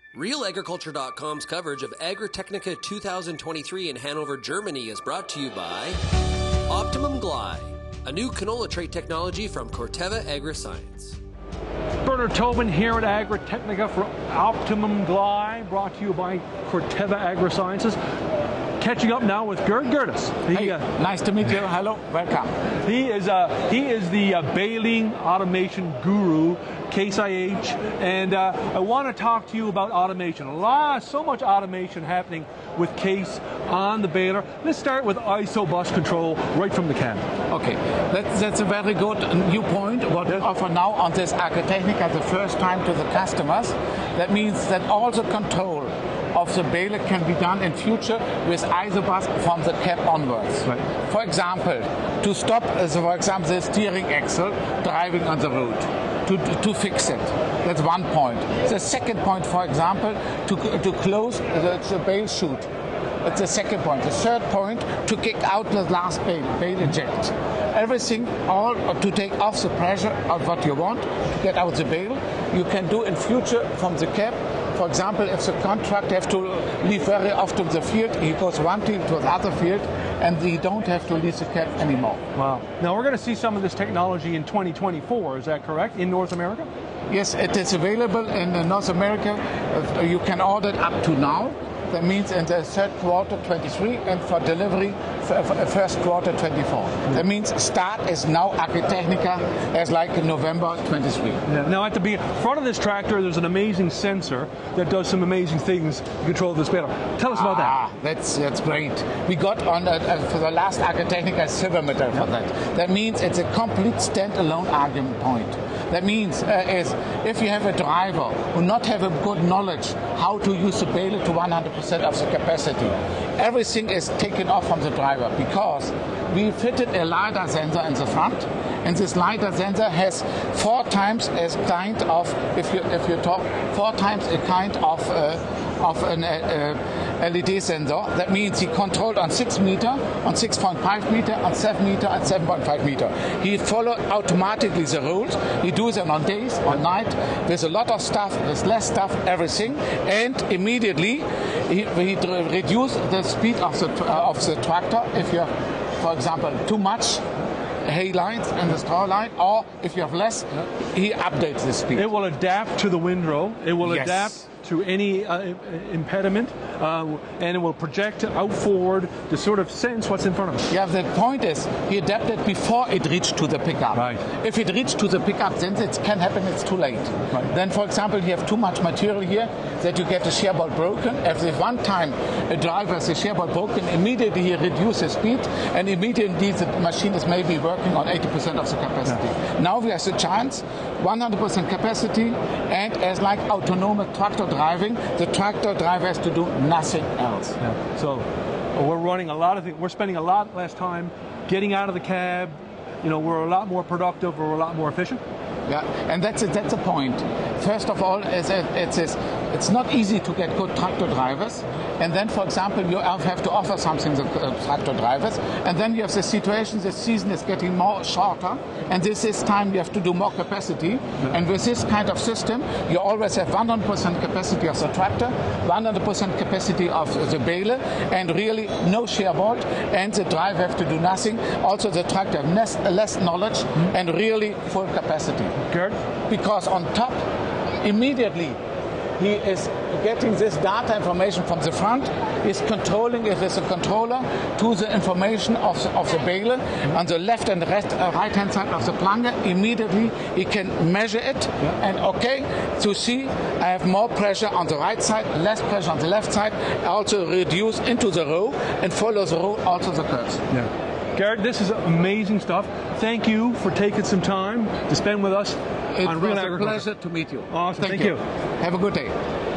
RealAgriculture.com's coverage of Agritechnica 2023 in Hanover, Germany is brought to you by Optimum Glide, a new canola trait technology from Corteva Agriscience. Bernard Tobin here at Agritechnica for Optimum Glide, brought to you by Corteva Agrisciences. Catching up now with Gerd Gerdes. Hey, nice to meet you. Hello, welcome. He is the baling automation guru, Case IH, and I want to talk to you about automation. So much automation happening with Case on the baler. Let's start with ISOBUS control right from the cab. Okay, that's a very good new point. What we offer now on this Agritechnica the first time to the customers. That means that all the control of the baler can be done in future with ISOBUS from the cab onwards. Right. For example, to stop, for example, the steering axle driving on the road, to fix it. That's one point. The second point, for example, to close the bale chute. That's the second point. The third point, to kick out the last bale eject. Everything, all to take off the pressure of what you want, to get out the bale, you can do in future from the cab. For example, if the contractor has to leave very often the field, he goes one team to the other field, and he don't have to leave the cab anymore. Wow. Now we're going to see some of this technology in 2024, is that correct, in North America? Yes, it is available in North America. You can order it up to now. That means in the third quarter 23 and for delivery first quarter 24. That means start is now Agritechnica as like in November 23. Yeah. Now at the front of this tractor there's an amazing sensor that does some amazing things to control this baler. Tell us about that. That's great. We got on for the last Agritechnica silver medal for that. That means it's a complete standalone argument point. That means is if you have a driver who not have a good knowledge how to use the baler to 100% of the capacity, everything is taken off from the driver because we fitted a LIDAR sensor in the front, and this LIDAR sensor has 4 times as kind of, if you talk, 4 times a kind of an LED sensor. That means he controlled on 6 meter, on 6.5 meter, on 7 meter, and 7.5 meter. He followed automatically the rules. He does it on days, on night, with a lot of stuff, with less stuff, everything, and immediately he reduced the speed of the tractor if you have, for example, too much hay lines and the straw line, or if you have less, he updates the speed. It will adapt to the windrow. It will adapt to any impediment, and it will project out forward to sort of sense what's in front of it. Yeah, the point is, he adapted before it reached to the pickup. Right. If it reached to the pickup, then it can happen it's too late. Right. Then, for example, you have too much material here that you get the shearboard broken. If one time a driver has the shearboard broken, immediately he reduces speed, and immediately the machine is maybe working on 80% of the capacity. Yeah. Now we have the chance, 100% capacity, and as like autonomous tractor driving, the tractor driver has to do nothing else. Yeah. So we're running a lot of things. We're spending a lot less time getting out of the cab. You know, we're a lot more productive. We're a lot more efficient. Yeah, and that's a point. First of all, it's not easy to get good tractor drivers. And then, for example, you have to offer something to tractor drivers. And then you have the situation, the season is getting more shorter. And this time you have to do more capacity. Yeah. And with this kind of system, you always have 100% capacity of the tractor, 100% capacity of the baler, and really no shearboard. And the driver have to do nothing. Also, the tractor has less knowledge and really full capacity. Gerd? Because on top, immediately, he is getting this data information from the front, is controlling it with a controller to the information of the baler on the left and right hand side of the plunger. Immediately he can measure it and to see I have more pressure on the right side, less pressure on the left side, also reduce into the row and follow the row, also the curves. Yeah. Gerd, this is amazing stuff. Thank you for taking some time to spend with us on Real Agriculture. It was a pleasure to meet you. Awesome. Thank you. Have a good day.